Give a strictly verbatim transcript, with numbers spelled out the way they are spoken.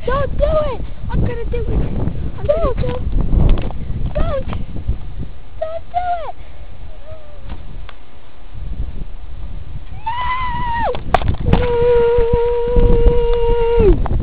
Don't do it! I'm gonna do it! I'm don't. gonna jump! Don't! Don't do it! No! No!